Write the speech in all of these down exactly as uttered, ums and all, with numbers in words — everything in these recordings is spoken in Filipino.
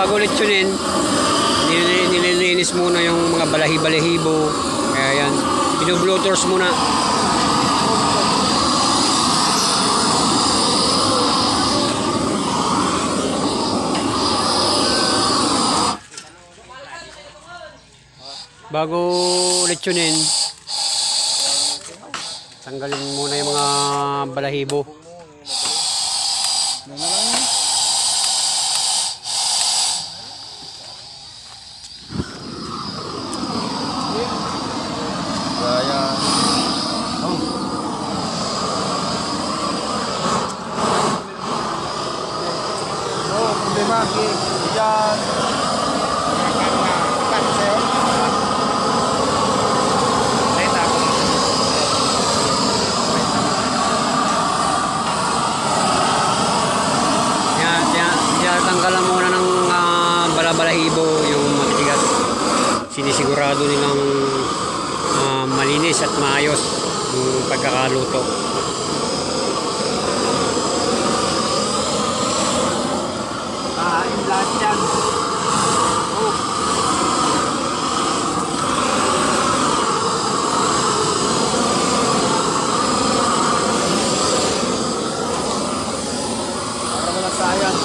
bago litsunin, nil nililinis muna yung mga balahi-balahibo. Kaya yan, binublooters muna. Bago litsunin, tanggalin muna yung mga balahibo. Gaya. Oh. Oh, problema ki. Yan. Tanggalan muna ng uh, bala-balahibo yung matigas. Sinisigurado nilang uh, malinis at maayos yung pagkakaluto. Kain lahat yan. Oh. Para wala sayang.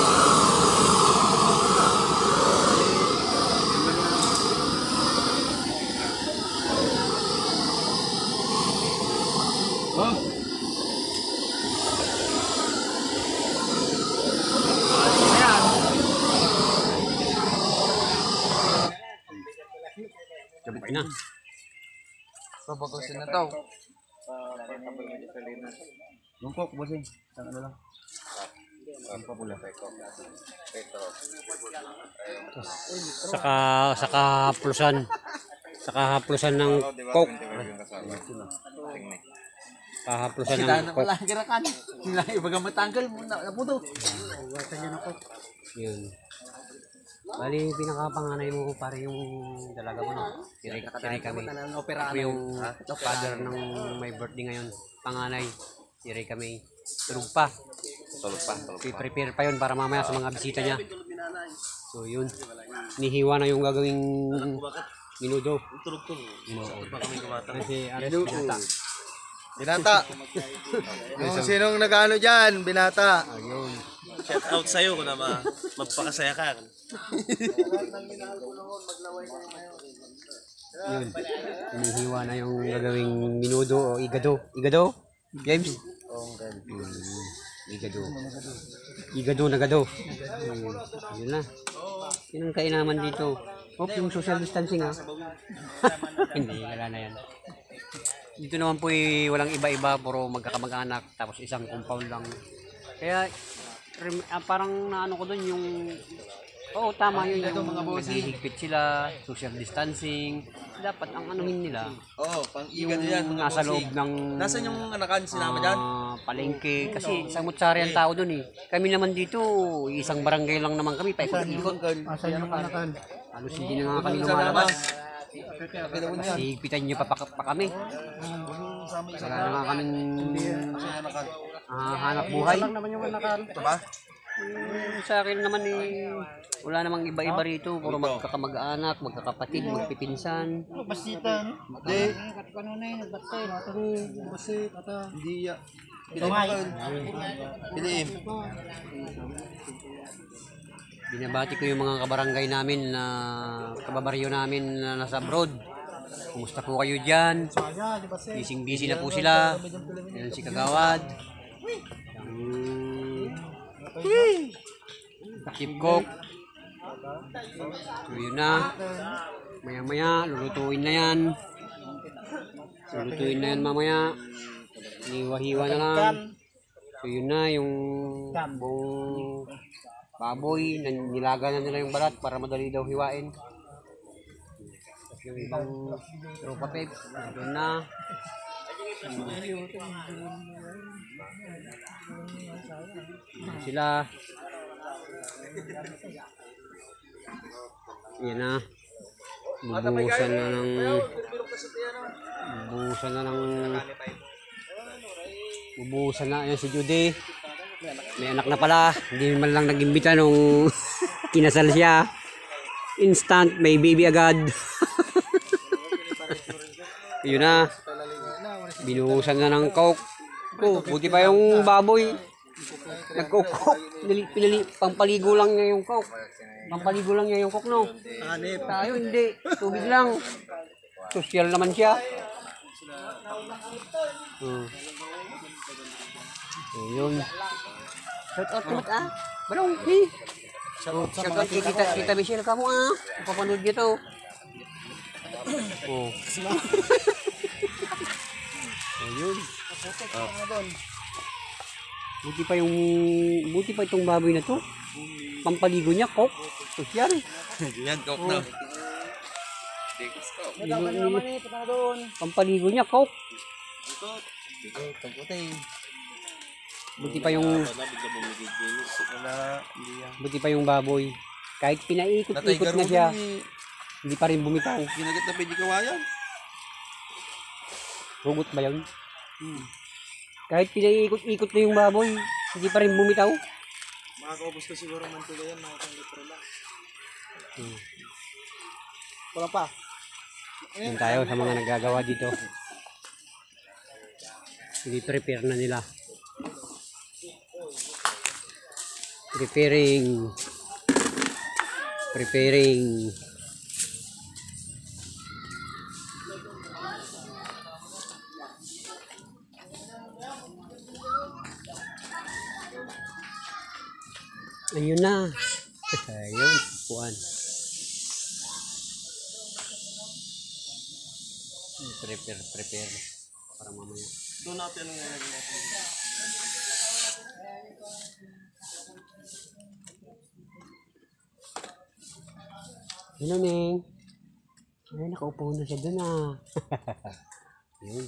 Oh. Ayan. Sabay na. Papakusin na to. Lungkok, bossing. Saan ano lang? Ang papula. Saka saka haplusan. Saka haplusan ng coke. Kahaplusan ng Kita na coke. pala gerakan. Sila ibaga matanggal mo na naputo. Huwasan niya ng coke. Yun. Bali, pinakapanganay mo pare yung dalaga mo, no? Tiray, tiray kami. Ako yung father ng may birthday ngayon. Panganay. Tiray kami. Tulog pa. Tulog pa. I-prepare pa yun para mamaya sa mga bisita niya. So yun. Nihiwa na yung gagawing minudo. Tulog-tulog. Kasi alas binata. Binata. Kung sinong nag-ano dyan, binata. Ayun. Shout out sa'yo kung na ma magpakasaya ka. Yun. Hinihiwa na yung gagawing minudo o igado. Igado? James? Oo, gan. Igado. Igado na gado. Yun. Yun na. Yun ang kainaman dito. Oh, yung social distancing ha. Hindi, wala na yan. Dito naman po eh, walang iba-iba, puro magkakamag-anak, tapos isang compound lang. Kaya ah, parang naano ko dun yung, oo tama yun, yung mga naghihigpit sila, social distancing. Dapat ang anuhin nila, Oo, pang yung igado yan, mga nasa bossing. loob ng Nasaan yung anakan sinama dyan? ah, palengke. Kasi samut-sari ang tao dun eh. Kami naman dito, isang barangay lang naman kami, paikot-ikot. Asan yung anakan? Halos hindi na nga kami lumalabas. Kasi higpitan nyo pa, pa, pa kami. Wala na nga kaming ah, hanap buhay. Diba? Eh, sa akin naman eh, wala namang iba-iba rito. Puro magkakamag-anak, magkakapatid, magpipinsan. Basita, no? Hindi. Hindi ya. Pilim. Binabati ko yung mga kabarangay namin na kababaryo namin na nasa abroad. Kumusta po kayo dyan? Busy-busy na po sila. Yan si Kagawad. Yung Keep Cook. So yun na. Maya-maya, lulutuin na yan. Lulutuin na yan mamaya. Hiwa-hiwa na lang. So yun na, yung buong baboy, nilaga na nila yung balat para madali daw hiwain. Yung ibang tropa peps, doon na. Sila. Yan na. Bubuhusan na ng bubuhusan na ng bubuhusan na. Yan si Judy. May anak na pala. Hindi man lang nag-imbita nung Kinasal siya. Instant, may baby agad. Yun na. Binuhusan na ng coke. Oh, buti pa yung baboy. Nag-coke. Pinali, pinali, pampaligo lang niya yung coke. Pampaligo lang niya yung coke, no? Tayo, hindi. Tubig lang. Social naman siya. Hmm. So, yun. Shout out naman ah. Balong, hey. Shout out kay kita, kita Michelle kamu ah. Papanood niyo to. Oh. Ayun. Oh. Buti pa yung buti pa itong baboy na to. Pampaligo niya coke. Social. Yan, coke na. Pampaligo niya coke. Buti pa yung buti pa yung baboy. Kahit pinaikot-ikot na siya, hindi pa rin bumitaw. Ginagat na pwede kawayan. Hugot ba yun? Hmm. Kahit pinaikot-ikot na yung baboy, hindi pa rin bumitaw. Makakaubos ko siguro man tuloy yan, mga kang litro lang. Hmm. Wala pa. Yan tayo sa mga nagagawa dito. I-prepare na nila. Preparing. Preparing. Ayun na. Ayun, puan. Prepare, prepare. Para mamaya. Doon natin ang ngayon. Hello, Neng. Ay, nakaupo na siya dun ah. Yun.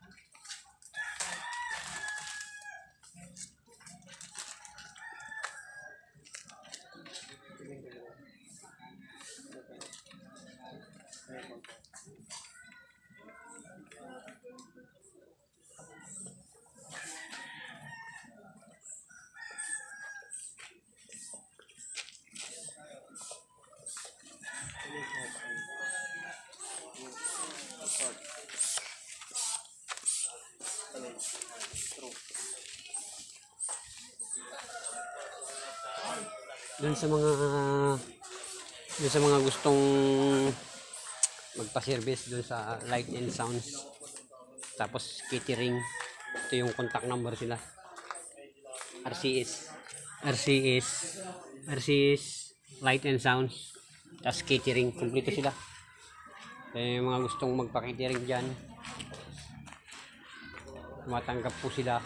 Doon sa mga doon sa mga gustong magpa-service doon sa Light and Sounds tapos catering, ito yung contact number sila. R C S R C S R C S Light and Sounds tapos catering, kumpleto sila. Kaya yung mga gustong magpa-catering dyan, matanggap po sila.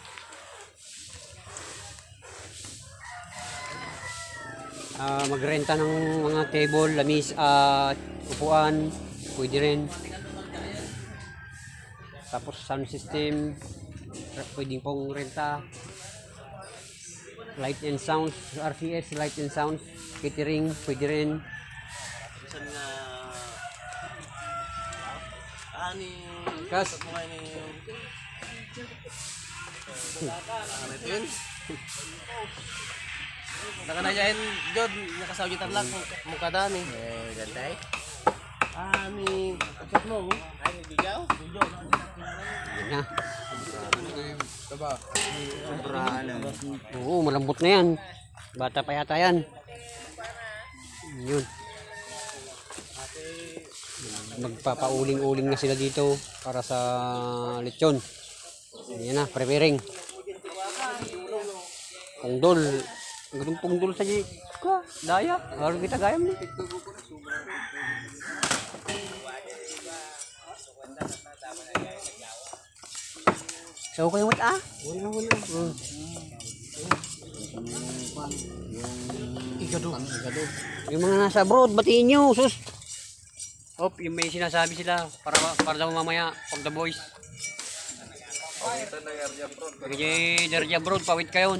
Uh, magrenta ng mga table, lamis at uh, upuan, pwede rin. Tapos sound system, pwedeng pong renta. Light and Sounds, R C S, Light and Sounds, catering, pwede rin. Saan nga... Ani... Kas? Ano ito yun? Nakanayahin Jod, nakasawitan lang mukha dami. Eh, gantay. Ani, kapit mo. Ay, bigaw? Yan na. Diba? Oo, malambot na yan. Bata pa yata yan. Yun. Magpapauling-uling na sila dito para sa lechon. Yan na, preparing. Pungdol. Ganun pungdol sa ka, daya. Harus kita gayam nih. So kayo wat ah? Wala wala. Hmm. Igado. Igado. Yung mga nasa abroad, batiin nyo, sus. Hop, yung may sinasabi sila para para daw mamaya from the boys. Kaya Derja Abroad, pawit kayo.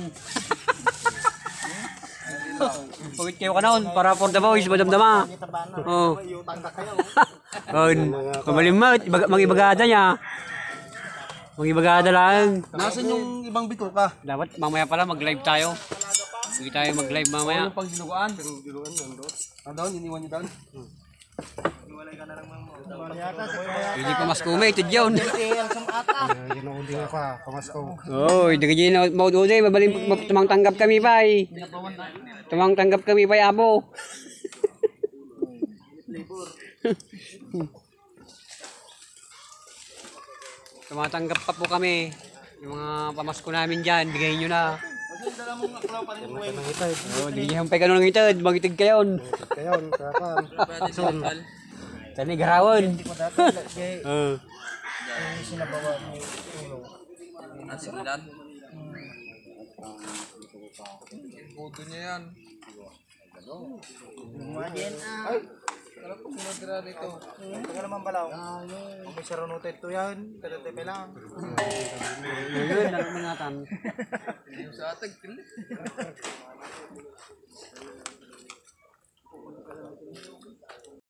Pawit kayo ka noon para for the boys, madamdama. Oo. Kon, kamalimot, magibagada niya. Magibagada lang. Nasaan yung ibang bituka? Dapat mamaya pala mag-live tayo. Hindi tayo mag-live mamaya. Ano pang dinuguan? Dinuguan doon. Ah, doon, iniwan niyo doon. Hindi pa mas kumated yun. Ginauding ako ah, pamasko. Oo, hindi ka dyan maududay. Mabaling tumang tanggap kami pa eh. Tumang tanggap kami pa abo. Tumatanggap pa po kami. Yung mga pamasko namin dyan, bigayin nyo na. Oo, di nyo hampay ka nung ngitid. Magitid kayo. Kayon, kakan. Son. Tani garawan. Oo. Sinabawa ni ulo. At sinilan. Puto niya yan. Ay, alam ko muna dira dito. Ito naman balaw. Kung may sarunuto ito yan, kalatepe lang. Yun, nalang mangatan. Yung sa atag, kili.